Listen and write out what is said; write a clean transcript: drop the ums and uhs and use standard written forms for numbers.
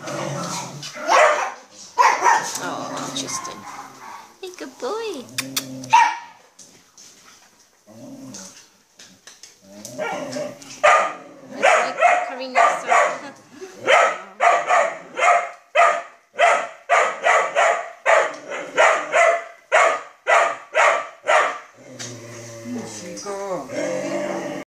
Oh, Tristan. Hey, good boy. It's like Karina's son. Chico.